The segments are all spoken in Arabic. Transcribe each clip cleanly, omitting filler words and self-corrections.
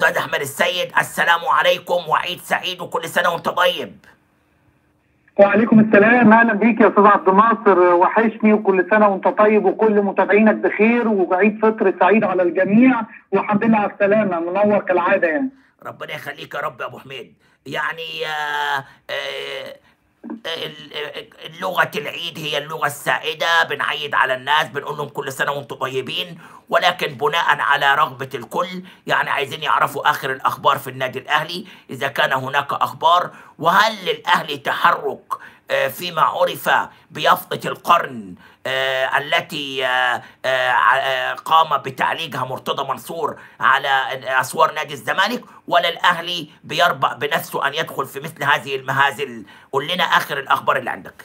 أستاذ أحمد السيد، السلام عليكم وعيد سعيد وكل سنة وأنت طيب. وعليكم السلام، اهلا بيك يا استاذ عبد الناصر، وحشني وكل سنه وانت طيب وكل متابعينك بخير وعيد فطر سعيد على الجميع والحمد لله على السلامه، منور كالعاده يعني. ربنا يخليك يا رب يا أبو حميد. يعني لغة العيد هي اللغة السائدة، بنعيد على الناس بنقول لهم كل سنة وانتم طيبين، ولكن بناء على رغبة الكل، يعني عايزين يعرفوا آخر الأخبار في النادي الأهلي إذا كان هناك أخبار، وهل للأهلي تحرك فيما عرف بيافطة القرن التي قام بتعليقها مرتضى منصور على أسوار نادي الزمالك، ولا الأهلي بيربأ بنفسه أن يدخل في مثل هذه المهازل؟ قل لنا آخر الأخبار اللي عندك.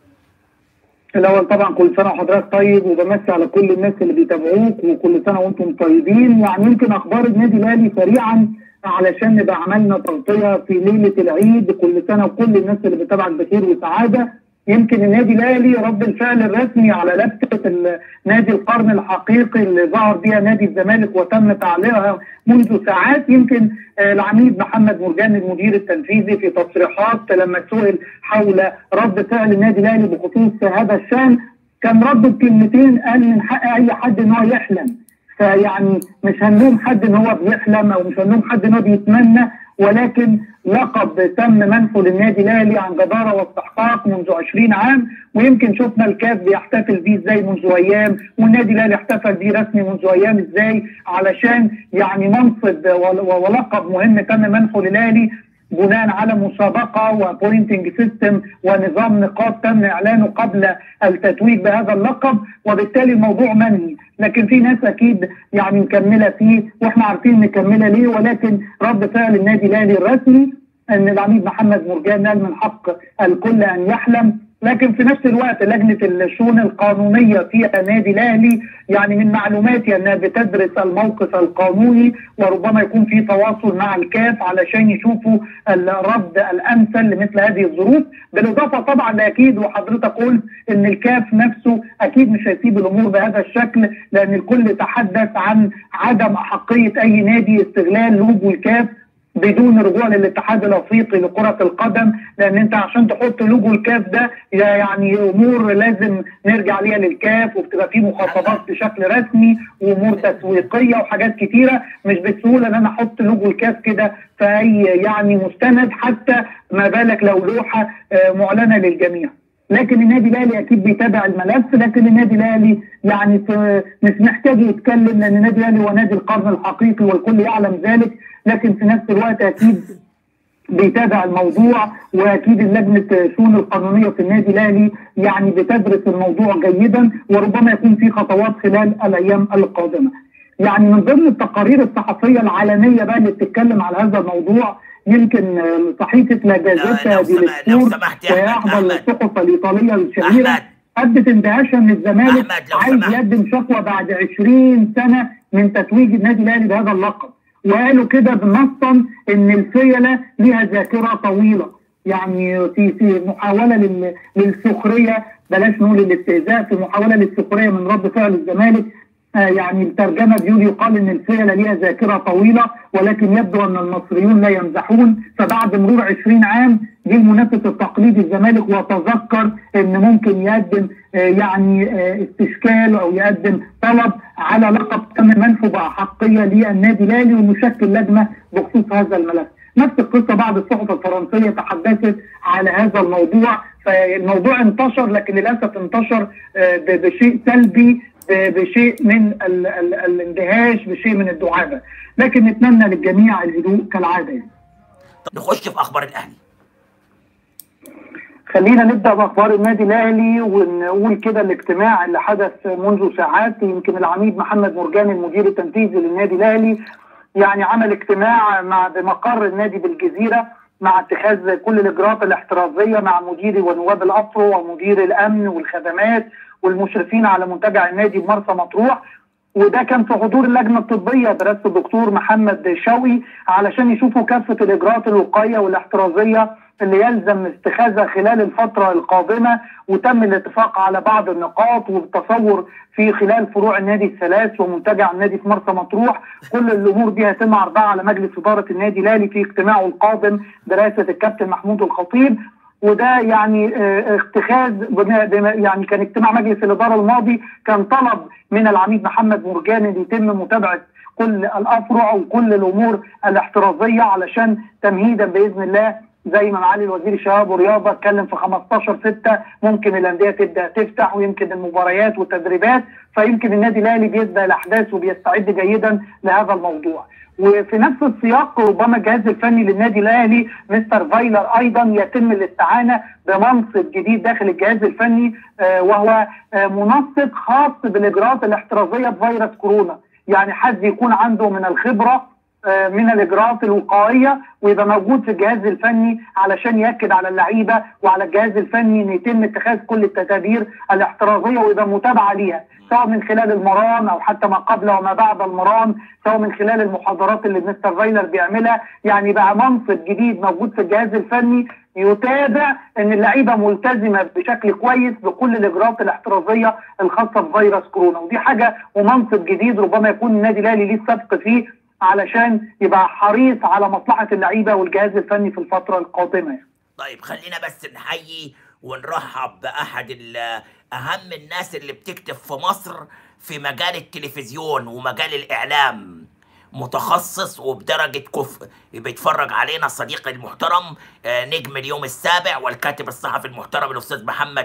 الاول طبعا كل سنه وحضرتك طيب، وبمسي على كل الناس اللي بيتابعوك وكل سنه وانتم طيبين. يعني يمكن اخبار النادي الاهلي سريعا علشان نبقى عملنا تغطيه في ليله العيد، كل سنه وكل الناس اللي بتتابعك بخير وسعاده. يمكن النادي الاهلي رد الفعل الرسمي على لفتة نادي القرن الحقيقي اللي ظهر بها نادي الزمالك وتم تعليقها منذ ساعات. يمكن العميد محمد مرجان المدير التنفيذي في تصريحات لما سئل حول رد فعل النادي الاهلي بخصوص هذا الشان كان رده بكلمتين، قال من حق اي حد ان هو يحلم. فيعني مش هنلوم حد ان هو بيحلم او مش هنلوم حد ان هو بيتمنى، ولكن لقب تم منحه للنادي الاهلي عن جداره واستحقاق منذ 20 عام، ويمكن شفنا الكاف بيحتفل بيه ازاي منذ ايام، والنادي الاهلي احتفل بيه رسمي منذ ايام ازاي، علشان يعني منصب ولقب مهم تم منحه للاهلي بناء على مسابقه وبوينتنج سيستم ونظام نقاط تم اعلانه قبل التتويج بهذا اللقب، وبالتالي الموضوع منهي. لكن في ناس اكيد يعني مكمله فيه واحنا عارفين مكمله ليه، ولكن رد فعل النادي الاهلي الرسمي ان العميد محمد مرجان قال من حق الكل ان يحلم. لكن في نفس الوقت لجنه الشؤون القانونيه في النادي الاهلي يعني من معلوماتي انها بتدرس الموقف القانوني، وربما يكون في تواصل مع الكاف علشان يشوفوا الرد الامثل لمثل هذه الظروف. بالاضافه طبعا لاكيد وحضرتك قلت ان الكاف نفسه اكيد مش هيسيب الامور بهذا الشكل، لان الكل تحدث عن عدم احقيه اي نادي استغلال لوجو الكاف بدون رجوع للاتحاد الافريقي لكره القدم، لان انت عشان تحط لوجو الكاف ده يعني امور لازم نرجع ليها للكاف، وبتبقى في مخاطبات بشكل رسمي وامور تسويقيه وحاجات كتيره، مش بالسهوله ان انا احط لوجو الكاف كده في اي يعني مستند، حتى ما بالك لو لوحه معلنه للجميع. لكن النادي الاهلي اكيد بيتابع الملف، لكن النادي الاهلي يعني مش محتاج يتكلم، لان النادي الاهلي هو نادي القرن الحقيقي والكل يعلم ذلك، لكن في نفس الوقت اكيد بيتابع الموضوع، واكيد اللجنه الشؤون القانونيه في النادي الاهلي يعني بتدرس الموضوع جيدا، وربما يكون في خطوات خلال الايام القادمه. يعني من ضمن التقارير الصحفيه العالميه بقى اللي بتتكلم على هذا الموضوع، يمكن صحيفه لا جازيتا دي السبور وهي احدى الصحف الايطاليه الشهيره ادت اندهاشها ان الزمالك عايز يقدم شكوى بعد 20 سنه من تتويج النادي الاهلي بهذا اللقب، وقالوا كده بنصا ان الفيله ليها ذاكره طويله، يعني في محاوله للسخريه، بلاش نقول الاستهزاء، في محاوله للسخريه من رد فعل الزمالك. يعني الترجمه بيقول يقال ان الفيله ليها ذاكره طويله، ولكن يبدو ان المصريون لا يمزحون. فبعد مرور 20 عام جه المنافس التقليدي الزمالك وتذكر ان ممكن يقدم يعني استشكال او يقدم طلب على لقب تم منحه باحقيه للنادي الاهلي، ونشكل لجنه بخصوص هذا الملف. نفس القصه بعض الصحف الفرنسيه تحدثت على هذا الموضوع، فالموضوع انتشر، لكن للاسف انتشر بشيء سلبي، بشيء من الاندهاش، بشيء من الدعابه، لكن نتمنى للجميع الهدوء كالعاده يعني. نخش في اخبار الاهلي. خلينا نبدا باخبار النادي الاهلي ونقول كده الاجتماع اللي حدث منذ ساعات. يمكن العميد محمد مرجان المدير التنفيذي للنادي الاهلي يعني عمل اجتماع بمقر النادي بالجزيره مع اتخاذ كل الاجراءات الاحترازيه مع مدير ونواب الافرو ومدير الامن والخدمات والمشرفين على منتجع النادي بمرسى مطروح، وده كان في حضور اللجنه الطبيه برئاسه الدكتور محمد شوقي علشان يشوفوا كافه الاجراءات الوقائيه والاحترازيه اللي يلزم اتخاذها خلال الفتره القادمه، وتم الاتفاق على بعض النقاط والتصور في خلال فروع النادي الثلاث ومنتجع النادي في مرسى مطروح. كل الامور دي هيتم عرضها على مجلس اداره النادي الاهلي في اجتماعه القادم برئاسه الكابتن محمود الخطيب. وده يعني اتخاذ يعني كان اجتماع مجلس الاداره الماضي كان طلب من العميد محمد مرجان ان يتم متابعه كل الافرع وكل الامور الاحترازيه علشان تمهيدا باذن الله زي ما معالي الوزير الشباب والرياضه اتكلم في 15/6 ممكن الانديه تبدا تفتح ويمكن المباريات والتدريبات، فيمكن النادي الاهلي بيسبق الاحداث وبيستعد جيدا لهذا الموضوع. وفي نفس السياق ربما الجهاز الفني للنادي الاهلي مستر فايلر ايضا يتم الاستعانه بمنصب جديد داخل الجهاز الفني، وهو منسق خاص بالاجراءات الاحترازيه بفيروس كورونا، يعني حد يكون عنده من الخبره من الاجراءات الوقائيه ويبقى موجود في الجهاز الفني علشان ياكد على اللعيبه وعلى الجهاز الفني ان يتم اتخاذ كل التدابير الاحترازيه ويبقى متابعه ليها، سواء من خلال المران او حتى ما قبل وما بعد المران، سواء من خلال المحاضرات اللي مستر فايلر بيعملها. يعني بقى منصب جديد موجود في الجهاز الفني يتابع ان اللعيبه ملتزمه بشكل كويس بكل الاجراءات الاحترازيه الخاصه بفيروس كورونا، ودي حاجه ومنصب جديد ربما يكون النادي الاهلي ليه السبق فيه علشان يبقى حريص على مصلحه اللعيبه والجهاز الفني في الفتره القادمه. طيب خلينا بس نحيي ونرحب بأحد أهم الناس اللي بتكتب في مصر في مجال التلفزيون ومجال الإعلام، متخصص وبدرجة كفء، بيتفرج علينا صديقي المحترم نجم اليوم السابع والكاتب الصحفي المحترم الأستاذ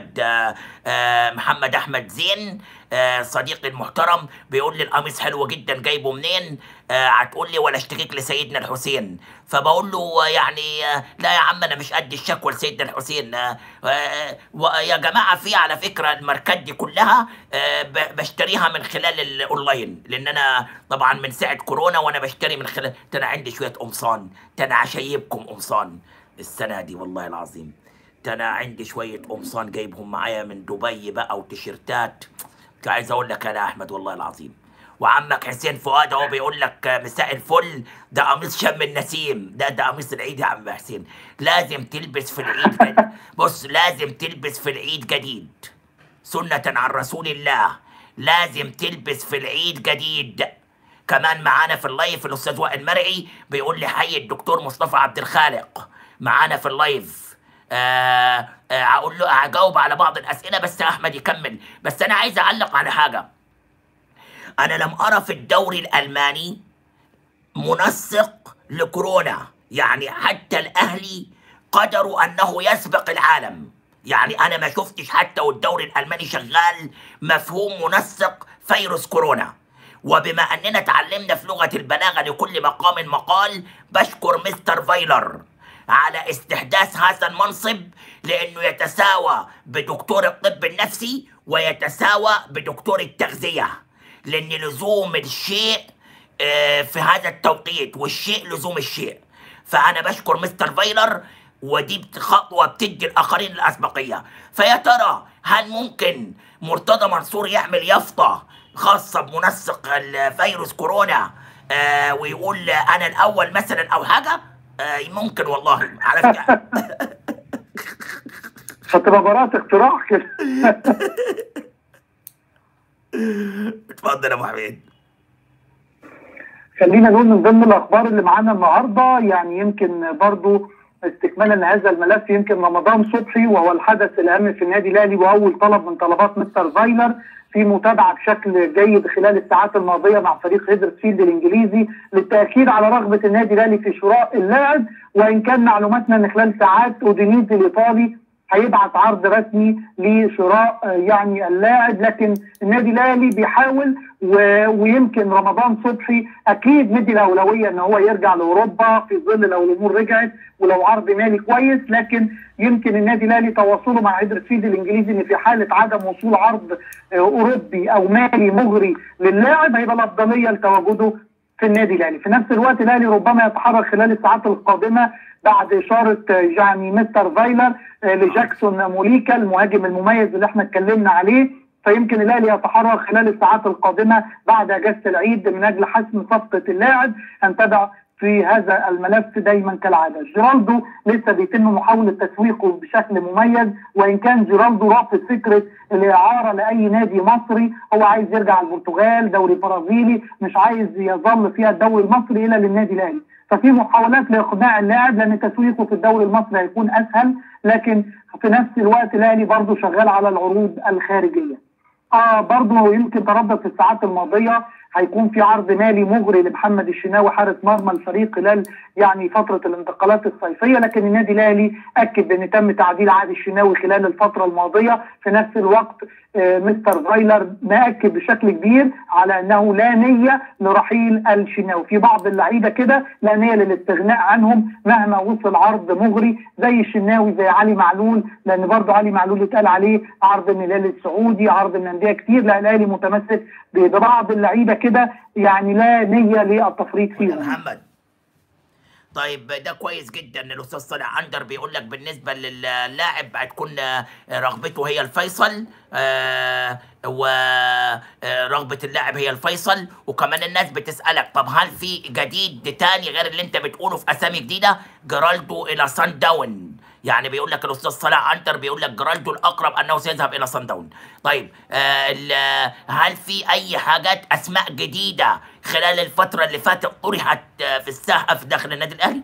محمد أحمد زين، صديقي المحترم. بيقول لي القميص حلو جدا، جايبه منين؟ هتقول لي ولا اشتكيك لسيدنا الحسين؟ فبقول له يعني لا يا عم انا مش قد الشكوى لسيدنا الحسين. يا جماعه في على فكره الماركات دي كلها بشتريها من خلال الاونلاين، لان انا طبعا من ساعه كورونا وانا بشتري من خلال. انا عندي شويه قمصان، انا عشايبكم قمصان السنه دي والله العظيم. انا عندي شويه قمصان جايبهم معايا من دبي بقى وتيشيرتات. مش عايز اقول لك انا احمد والله العظيم. وعمك حسين فؤاد اهو بيقول لك مساء الفل، ده قميص شم النسيم، ده قميص العيد يا عم حسين. لازم تلبس في العيد جديد. بص لازم تلبس في العيد جديد، سنة عن رسول الله، لازم تلبس في العيد جديد. كمان معانا في اللايف الاستاذ وائل مرعي بيقول لي حي الدكتور مصطفى عبد الخالق معانا في اللايف. هقول له هجاوب على بعض الاسئله بس احمد يكمل. بس انا عايز اعلق على حاجه، أنا لم أرى في الدوري الألماني منسق لكورونا، يعني حتى الأهلي قدروا أنه يسبق العالم. يعني أنا ما شفتش حتى والدوري الألماني شغال مفهوم منسق فيروس كورونا. وبما أننا تعلمنا في لغة البلاغة لكل مقام مقال، بشكر مستر فايلر على استحداث هذا المنصب، لأنه يتساوى بدكتور الطب النفسي ويتساوى بدكتور التغذية، لأن لزوم الشيء في هذا التوقيت والشيء لزوم الشيء. فأنا بشكر مستر فايلر، ودي خطوة بتدي الآخرين الأسبقية. فيا ترى هل ممكن مرتضى منصور يعمل يافطة خاصة بمنسق الفيروس كورونا ويقول أنا الأول مثلا أو حاجة؟ ممكن والله على فكرة. هتبقى براءة اقتراح كده. اتفضل يا ابو حميد. خلينا نقول من ضمن الاخبار اللي معانا النهارده، يعني يمكن برضو استكمالا لهذا الملف، يمكن رمضان صبحي وهو الحدث الاهم في النادي الاهلي واول طلب من طلبات مستر فايلر في متابعه بشكل جيد خلال الساعات الماضيه مع فريق هيدرسفيلد الانجليزي للتاكيد على رغبه النادي الاهلي في شراء اللاعب. وان كان معلوماتنا ان خلال ساعات اودينيزي الايطالي هيبعت عرض رسمي لشراء يعني اللاعب، لكن النادي الاهلي بيحاول ويمكن رمضان صبحي اكيد مدي الاولويه ان هو يرجع لاوروبا في ظل لو الامور رجعت ولو عرض مالي كويس. لكن يمكن النادي الاهلي تواصله مع هيدرسفيلد الانجليزي ان في حاله عدم وصول عرض اوروبي او مالي مغري للاعب هيبقى الافضليه لتواجده في النادي الاهلي. في نفس الوقت الاهلي ربما يتحرك خلال الساعات القادمه بعد اشاره يعني مستر فايلر لجاكسون موليكا المهاجم المميز اللي احنا اتكلمنا عليه. فيمكن الاهلي يتحرك خلال الساعات القادمه بعد اجازه العيد من اجل حسم صفقه اللاعب. هنتابع في هذا الملف دايما كالعاده. جيرالدو لسه بيتم محاوله تسويقه بشكل مميز، وان كان جيرالدو رافض فكره الاعاره لاي نادي مصري، هو عايز يرجع البرتغال، دوري برازيلي، مش عايز يظل فيها الدوري المصري الا للنادي الاهلي. ففي محاولات لاقناع اللاعب لان تسويقه في الدوري المصري هيكون اسهل، لكن في نفس الوقت الاهلي برضه شغال على العروض الخارجيه. برضه يمكن تردد في الساعات الماضيه هيكون في عرض مالي مغري لمحمد الشناوي حارس مرمى الفريق خلال يعني فتره الانتقالات الصيفيه، لكن النادي الاهلي اكد بان تم تعديل عقد الشناوي خلال الفتره الماضيه. في نفس الوقت مستر فايلر مأكد بشكل كبير على انه لا نيه لرحيل الشناوي. في بعض اللعيبه كده لا نيه للاستغناء عنهم مهما وصل عرض مغري، زي الشناوي زي علي معلول، لان برضه علي معلول اتقال عليه عرض من الهلال السعودي، عرض من انديه كتير. لا، الاهلي متمسك ببعض اللعيبه كده يعني لا نيه للتفريط فيهم. محمد طيب ده كويس جدا. الاستاذ صالح عنتر بيقول لك بالنسبه للاعب هتكون رغبته هي الفيصل، ورغبه اللاعب هي الفيصل. وكمان الناس بتسالك طب هل في جديد تاني غير اللي انت بتقوله في اسامي جديده؟ جيرالدو الى سان داون، يعني بيقول لك الاستاذ صلاح عنتر بيقول لك جيرالدو الاقرب انه سيذهب الى سان داون. طيب هل في اي حاجات اسماء جديده خلال الفتره اللي فاتت طرحت في الساحه في داخل النادي الاهلي؟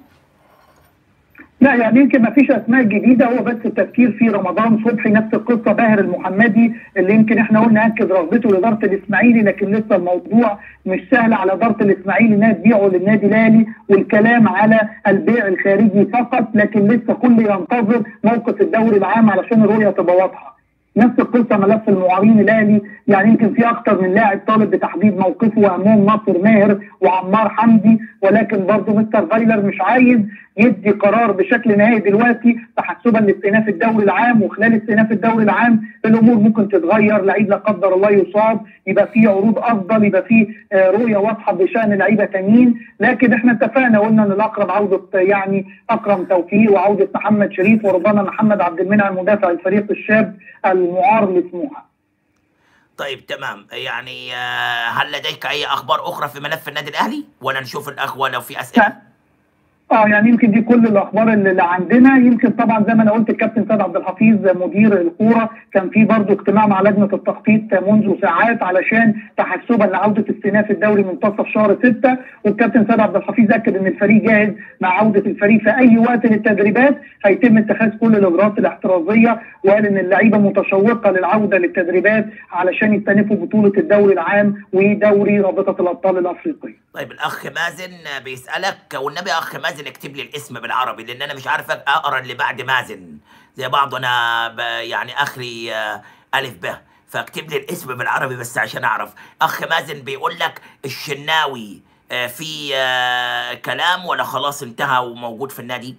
لا، يعني يمكن ما فيش اسماء جديده، هو بس التفكير في رمضان صبحي نفس القصه. باهر المحمدي اللي يمكن احنا قلنا اكد رغبته لاداره الاسماعيلي، لكن لسه الموضوع مش سهل على اداره الاسماعيلي انها تبيعه للنادي الاهلي، والكلام على البيع الخارجي فقط، لكن لسه كل ينتظر موقف الدوري العام علشان الرؤيه تبقى واضحه. نفس القصه ملف المعارين الاهلي، يعني يمكن في اكثر من لاعب طالب بتحديد موقفه، واهمهم ناصر ماهر وعمار حمدي، ولكن برضه مستر فايلر مش عايز يدي قرار بشكل نهائي دلوقتي تحسبا لاستئناف الدوري العام. وخلال استئناف الدوري العام الامور ممكن تتغير، لعيب لا قدر الله يصاب، يبقى في عروض افضل، يبقى في رؤيه واضحه بشان لعيبه ثانيين. لكن احنا اتفقنا قلنا ان الاقرب عوده يعني اكرم توفيق وعوده محمد شريف، وربما محمد عبد المنعم مدافع الفريق الشاب المعار لسموحه. طيب تمام. يعني هل لديك اي اخبار اخرى في ملف النادي الاهلي ولا نشوف الاخوه لو في اسئله؟ يعني يمكن دي كل الاخبار اللي عندنا. يمكن طبعا زي ما انا قلت الكابتن سيد عبد الحفيظ مدير الكوره كان في برضه اجتماع مع لجنه التخطيط منذ ساعات علشان تحسبا لعوده استئناف الدوري منتصف شهر 6، والكابتن سيد عبد الحفيظ اكد ان الفريق جاهز مع عوده الفريق في اي وقت للتدريبات، هيتم اتخاذ كل الاجراءات الاحترازيه، وقال ان اللعيبه متشوقه للعوده للتدريبات علشان يستأنفوا بطوله الدوري العام ودوري رابطه الابطال الافريقيه. طيب الاخ مازن بيسالك، والنبي اخ مازن اكتب لي الاسم بالعربي لان انا مش عارف اقرا اللي بعد مازن زي بعض، انا يعني اخري الف ب، فاكتب لي الاسم بالعربي بس عشان اعرف. اخ مازن بيقول لك الشناوي في كلام ولا خلاص انتهى وموجود في النادي؟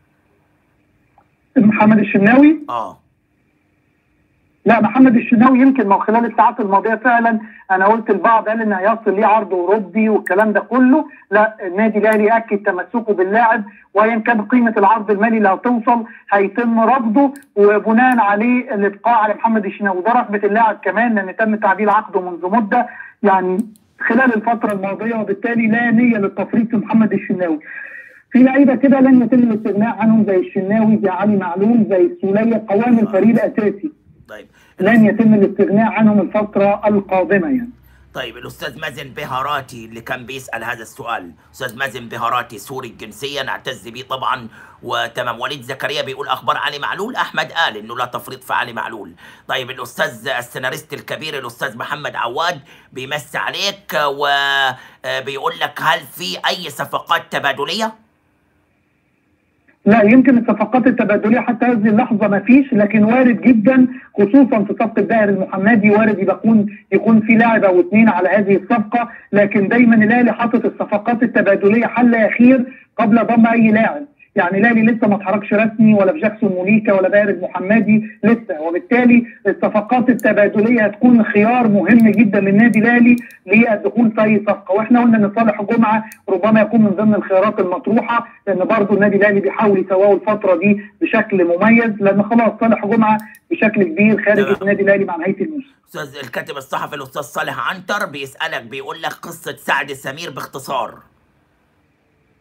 محمد الشناوي؟ لا، محمد الشناوي يمكن ما خلال الساعات الماضيه فعلا انا قلت البعض قال ان هيصل ليه عرض اوروبي والكلام ده كله. لا، النادي الاهلي اكد تمسكه باللاعب، وايا كان قيمه العرض المالي اللي هتوصل هيتم رفضه، وبناء عليه الابقاء على محمد الشناوي. ده رغبه اللاعب كمان لان تم تعديل عقده منذ مده يعني خلال الفتره الماضيه، وبالتالي لا نيه للتفريط في محمد الشناوي. في لعيبه كده لن يتم الاستغناء عنهم زي الشناوي، زي علي معلول، زي السوليه، قوام الفريق الاساسي. طيب لن يتم الاستغناء عنهم الفترة القادمة يعني. طيب الأستاذ مازن بهاراتي اللي كان بيسأل هذا السؤال، أستاذ مازن بهاراتي سوري الجنسية نعتز به طبعا وتمام. وليد زكريا بيقول أخبار علي معلول، أحمد قال إنه لا تفريط في علي معلول. طيب الأستاذ السيناريست الكبير الأستاذ محمد عواد بيمسي عليك وبيقول لك هل في أي صفقات تبادلية؟ لا، يمكن الصفقات التبادليه حتى هذه اللحظه ما فيش، لكن وارد جدا خصوصا في صفقه باهر المحمدي وارد يكون في لاعب او اثنين على هذه الصفقه، لكن دايما الاهلي حاطط الصفقات التبادليه حل اخير قبل ضم اي لاعب. يعني الاهلي لسه ما اتحركش رسمي ولا في جاكسون موليكا ولا باهر المحمدي لسه، وبالتالي الصفقات التبادليه هتكون خيار مهم جدا للنادي الاهلي للدخول في اي صفقه. واحنا قلنا ان صالح جمعه ربما يكون من ضمن الخيارات المطروحه، لان برضه النادي الاهلي بيحاول يسواه الفتره دي بشكل مميز، لان خلاص صالح جمعه بشكل كبير خارج النادي الاهلي مع نهايه الموسم. استاذ الكاتب الصحفي الاستاذ صالح عنتر بيسالك بيقول لك قصه سعد سمير باختصار.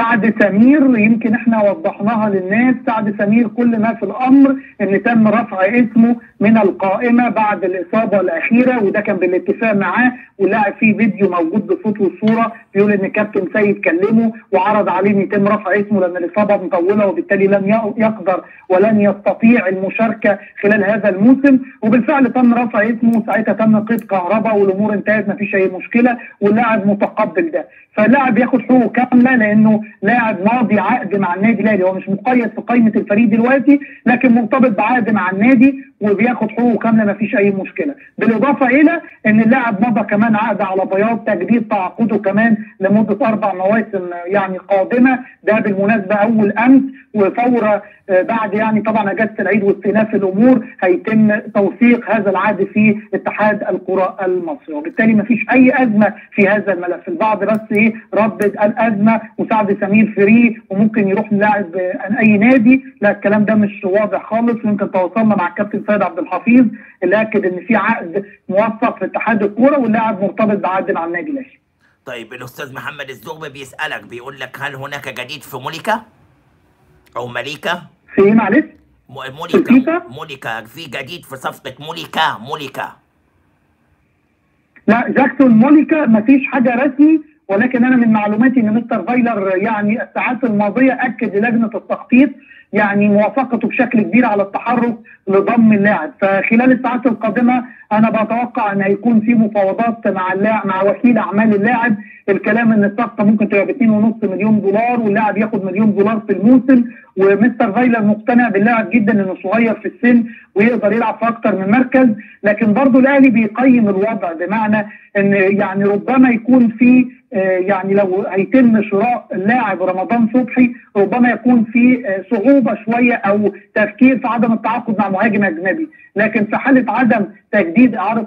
سعد سمير يمكن احنا وضحناها للناس. سعد سمير كل ما في الامر ان تم رفع اسمه من القائمه بعد الاصابه الاخيره، وده كان بالاتفاق معاه، واللاعب فيه فيديو موجود بصوت وصوره بيقول ان كابتن سيد كلمه وعرض عليه ان يتم رفع اسمه لان الاصابه مطوله وبالتالي لن يقدر ولن يستطيع المشاركه خلال هذا الموسم. وبالفعل تم رفع اسمه، وساعتها تم قيد كهرباء والامور انتهت ما فيش اي مشكله، واللاعب متقبل ده. فاللاعب ياخد حقوقه كامله لانه لاعب ماضي عقد مع النادي الاهلي، هو مش مقيد في قائمه الفريق دلوقتي لكن مرتبط بعقد مع النادي وبياخد حقوقه كامله ما فيش اي مشكله. بالاضافه الى ان اللاعب مضى كمان عقد على بياض تجديد تعاقده كمان لمده 4 مواسم يعني قادمه، ده بالمناسبه اول امس وفور بعد يعني طبعا اجازه العيد واستئناف الامور هيتم توثيق هذا العقد في اتحاد الكره المصري، وبالتالي ما فيش اي ازمه في هذا الملف. البعض بس ردد الازمه وسعد سمير فري وممكن يروح لاعب اي نادي، لا الكلام ده مش واضح خالص. ويمكن تواصلنا مع الكابتن سيد عبد الحفيظ اللي اكد ان في عقد موثق في اتحاد الكوره واللاعب مرتبط بعقد مع النادي الاهلي. طيب الاستاذ محمد الزغبي بيسالك بيقول لك هل هناك جديد في موليكا او مليكا؟ في ايه معلش؟ موليكا في جديد في صفقه موليكا؟ لا جاكسون موليكا ما فيش حاجه رسمي، ولكن انا من معلوماتي ان مستر فايلر يعني الساعات الماضيه اكد للجنه التخطيط يعني موافقته بشكل كبير على التحرك لضم اللاعب. فخلال الساعات القادمه انا بتوقع ان هيكون في مفاوضات مع وكيل اعمال اللاعب. الكلام ان الصفقه ممكن تبقى ب 2.5 مليون دولار واللاعب ياخد $1 مليون في الموسم، ومستر فايلر مقتنع باللاعب جدا انه صغير في السن ويقدر يلعب في اكتر من مركز. لكن برضه الاهلي بيقيم الوضع بمعنى ان يعني ربما يكون في يعني لو هيتم شراء اللاعب رمضان صبحي ربما يكون في صعوبه شويه او تفكير في عدم التعاقد مع مهاجم اجنبي، لكن في حاله عدم تجديد اعاره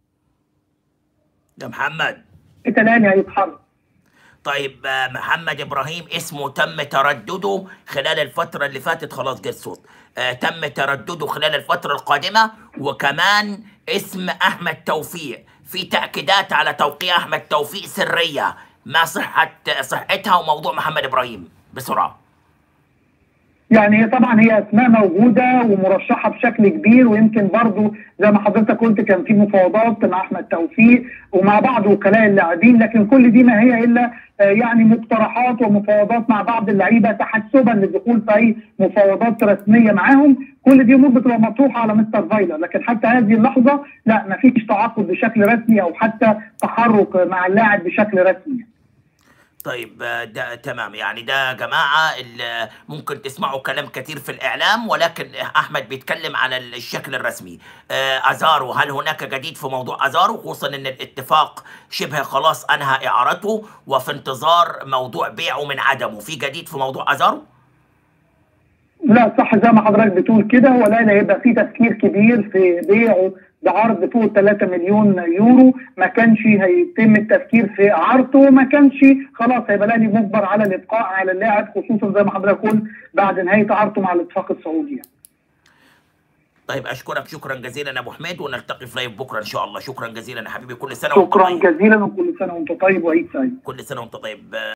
يا محمد الاهلي هيتحرك. طيب محمد ابراهيم اسمه تم تردده خلال الفتره اللي فاتت، خلاص جه الصوت، تم تردده خلال الفتره القادمه، وكمان اسم احمد توفيق في تاكيدات على توقيع احمد توفيق سريه، ما صحتها وموضوع محمد ابراهيم بسرعه. يعني هي طبعا هي اسماء موجوده ومرشحه بشكل كبير، ويمكن برضو زي ما حضرتك قلت كان في مفاوضات مع احمد توفيق ومع بعض وكلاء اللاعبين، لكن كل دي ما هي الا يعني مقترحات ومفاوضات مع بعض اللعيبه تحسبا للدخول في اي مفاوضات رسميه معاهم. كل دي امور بتبقى مطروحه على مستر فايلر، لكن حتى هذه اللحظه لا ما فيش تعاقد بشكل رسمي او حتى تحرك مع اللاعب بشكل رسمي. طيب ده تمام، يعني ده يا جماعة اللي ممكن تسمعوا كلام كثير في الإعلام، ولكن أحمد بيتكلم على الشكل الرسمي. أزارو، هل هناك جديد في موضوع أزارو، خصوصا أن الاتفاق شبه خلاص أنهى إعارته وفي انتظار موضوع بيعه من عدمه، في جديد في موضوع أزارو؟ لا صح زي ما حضرتك بتقول كده، ولا هيبقى في تفكير كبير في بيعه بعرض فوق 3 مليون يورو، ما كانش هيتم التفكير في اعارته، وما كانش خلاص هيبقى الاهلي مجبر على الابقاء على اللاعب، خصوصا زي ما حضرتك قلت بعد نهايه اعارته مع الاتفاق السعودي. طيب اشكرك شكرا جزيلا يا ابو حميد، ونلتقي في لايف بكره ان شاء الله. شكرا جزيلا يا حبيبي، كل سنه وانت طيب. شكرا جزيلا وكل سنه وانت طيب وعيد سعيد. كل سنه وانت طيب.